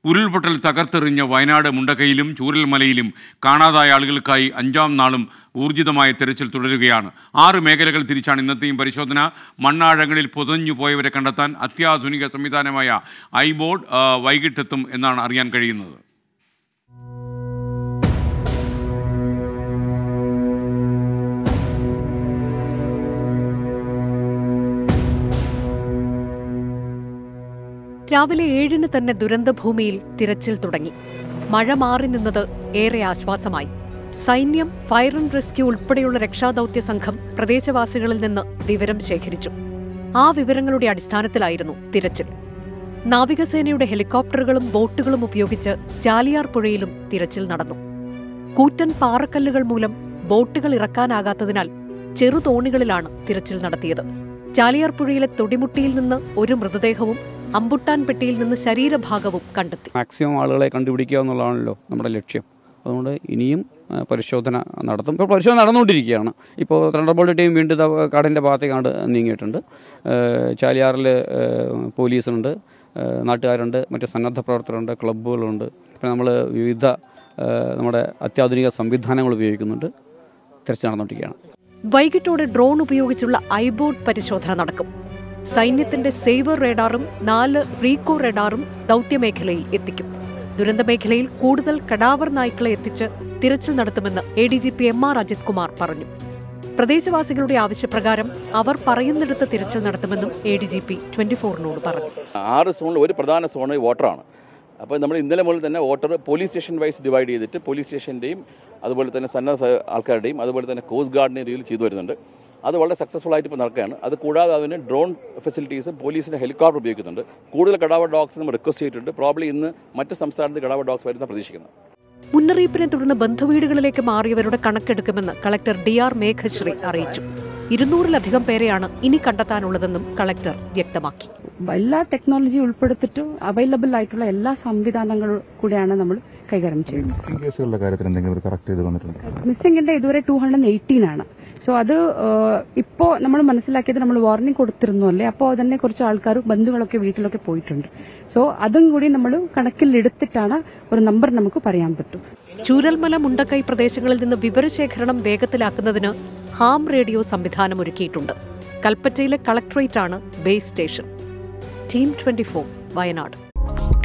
ഉരുൾപൊട്ടൽ തകർത്തെറിഞ്ഞ വയനാട് മുണ്ടക്കയിലും ചൂരൽമലയിലും കാണാതായ ആളുകൾക്കായി 5ാം നാളും ഊർജിതമായ തെരച്ചിൽ തുടരുകയാണ്. 6 മേഖലകൾ തിരിച്ചാണ് ഇന്നത്തെയും പരിശോധന. മണ്ണാഴങ്ങളിൽ പുതഞ്ഞു പോയവരെ കണ്ടെത്താൻ അത്യാധുനിക സംവിധാനമായ ഐബോർഡ് വൈകിട്ടെത്തും എന്നാണ് അറിയാൻ കഴിയുന്നത്. രാവിലെ 7-ന് തന്നെ ദുരന്തഭൂമിയിൽ തിരച്ചിൽ തുടങ്ങി. മഴ മാറി നിന്നത് ഏറെ ആശ്വാസമായി. സൈന്യം, ഫയർ ആൻഡ് റെസ്ക്യൂ ഉൾപ്പെടെയുള്ള രക്ഷാദൌത്യ സംഘം പ്രദേശവാസികളിൽ നിന്ന് വിവരം ശേഖരിച്ചു. ആ വിവരങ്ങളുടെ അടിസ്ഥാനത്തിലായിരുന്നു തിരച്ചിൽ. നാവികസേനയുടെ ഹെലികോപ്റ്ററുകളും ബോട്ടുകളും ഉപയോഗിച്ച് ചാലിയാർ പുഴയിലും തിരച്ചിൽ നടന്നു. കൂറ്റൻ പാറക്കല്ലുകൾ മൂലം ബോട്ടുകൾ ഇറക്കാനാകാത്തതിനാൽ ചെറുതോണികളിലാണ് തിരച്ചിൽ നടത്തിയത്. ചാലിയാർ പുഴയിലെ തൊടിമുട്ടിയിൽ നിന്ന് ഒരു മൃതദേഹവും അമ്പുട്ടാൻ പെട്ടിയിൽ നിന്ന് ശരീരഭാഗവും കണ്ടെത്തി. മാക്സിമം ആളുകളെ കണ്ടുപിടിക്കുക എന്നുള്ളതാണല്ലോ നമ്മുടെ ലക്ഷ്യം. അതുകൊണ്ട് ഇനിയും പരിശോധന നടത്തും. ഇപ്പോൾ പരിശോധന നടന്നുകൊണ്ടിരിക്കുകയാണ്. ഇപ്പോൾ തണ്ടർബോൾട്ട് ടീം വീണ്ടും കാടിൻ്റെ ഭാഗത്തേക്കാണ് നീങ്ങിയിട്ടുണ്ട്. ചാലിയാറിൽ പോലീസുണ്ട്, നാട്ടുകാരുണ്ട്, മറ്റ് സന്നദ്ധ പ്രവർത്തകരുണ്ട്, ക്ലബ്ബുകളുണ്ട്. പിന്നെ നമ്മൾ വിവിധ നമ്മുടെ അത്യാധുനിക സംവിധാനങ്ങൾ ഉപയോഗിക്കുന്നുണ്ട്. തിരച്ചിൽ നടന്നുകൊണ്ടിരിക്കുകയാണ്. വൈകിട്ടോടെ ഡ്രോൺ ഉപയോഗിച്ചുള്ള ഐബോർഡ് പരിശോധന നടക്കും. സൈന്യത്തിന്റെ സേവർ റേഡാറും 4 റീകോ റേഡാറും ദൌത്യമേഖലയിൽ എത്തിക്കും. ദുരന്തമേഖലയിൽ കൂടുതൽ കടാവർ നായ്ക്കളെ എത്തിച്ച് തിരച്ചിൽ നടത്തുമെന്ന് ADGP MR അജിത് കുമാർ പറഞ്ഞു. പ്രദേശവാസികളുടെ ആവശ്യപ്രകാരം അവർ പറയുന്നിടത്ത് തിരച്ചിൽ നടത്തുമെന്നും ADGP 24-നോട് പറഞ്ഞു. 6 സോണിൽ ഒരു പ്രധാന സോൺ വാട്ടറാണ്. അപ്പോൾ നമ്മൾ ഇന്നലെ മുതൽ തന്നെ water police station wise divide ചെയ്തിട്ട് പോലീസ് സ്റ്റേഷൻ്റെയും അതുപോലെ തന്നെ സന്നദ്ധ ആൾക്കാരുടെയും അതുപോലെ തന്നെ കോസ്റ്റ് ഗാർഡിനെയും രീതിയിൽ ചെയ്തു വരുന്നുണ്ട്. അത് വളരെ സക്സസ്ഫുൾ ആയിട്ട് ഇപ്പോൾ നടക്കുകയാണ്. അത് കൂടാതെ അതിന് ഡ്രോൺ ഫെസിലിറ്റീസും പോലീസിൻ്റെ ഹെലികോപ്റ്റർ ഉപയോഗിക്കുന്നുണ്ട്. കൂടുതൽ കടാവർ ഡോഗ്സ് നമ്മൾ റിക്വസ്റ്റ് ചെയ്തിട്ടുണ്ട്. പ്രോബ്ലി ഇന്ന് മറ്റ് സംസ്ഥാനത്ത് കടാവർ ഡോഗ്സ് വരുന്ന പ്രതീക്ഷിക്കുന്നത്. മുന്നറിയിപ്പിനെ തുടർന്ന് ബന്ധുവീടുകളിലേക്ക് മാറിയവരുടെ കണക്കെടുക്കുമെന്ന് കളക്ടർ DR മേഘശ്രീ അറിയിച്ചു. 200-ലധികം പേരെയാണ് ഇനി കണ്ടെത്താനുള്ളതെന്നും കളക്ടർ വ്യക്തമാക്കി. എല്ലാ ടെക്നോളജി ഉൾപ്പെടുത്തിട്ട് അവൈലബിൾ ആയിട്ടുള്ള എല്ലാ സംവിധാനങ്ങളും കൂടെയാണ് നമ്മൾ കൈകാര്യം ചെയ്യുന്നത്. മിസ്സിംഗിന്റെ ഇതുവരെ 218 ആണ്. സോ അത് ഇപ്പോൾ നമ്മൾ മനസ്സിലാക്കിയത് നമ്മൾ വാർണിംഗ് കൊടുത്തിരുന്നു അല്ലേ, അപ്പോൾ തന്നെ കുറച്ച് ആൾക്കാർ ബന്ധുക്കളൊക്കെ വീട്ടിലൊക്കെ പോയിട്ടുണ്ട്. സോ അതും കൂടി നമ്മൾ കണക്കിലെടുത്തിട്ടാണ് ഒരു നമ്പർ നമുക്ക് പറയാൻ പറ്റും. ചൂരൽമല, മുണ്ടക്കൈ പ്രദേശങ്ങളിൽ നിന്ന് വിവരശേഖരണം വേഗത്തിലാക്കുന്നതിന് ഹാം റേഡിയോ സംവിധാനം ഒരുക്കിയിട്ടുണ്ട്. കൽപ്പറ്റയിലെ കളക്ടറേറ്റാണ് ബേസ് സ്റ്റേഷൻ. Team 24 വയനാട്.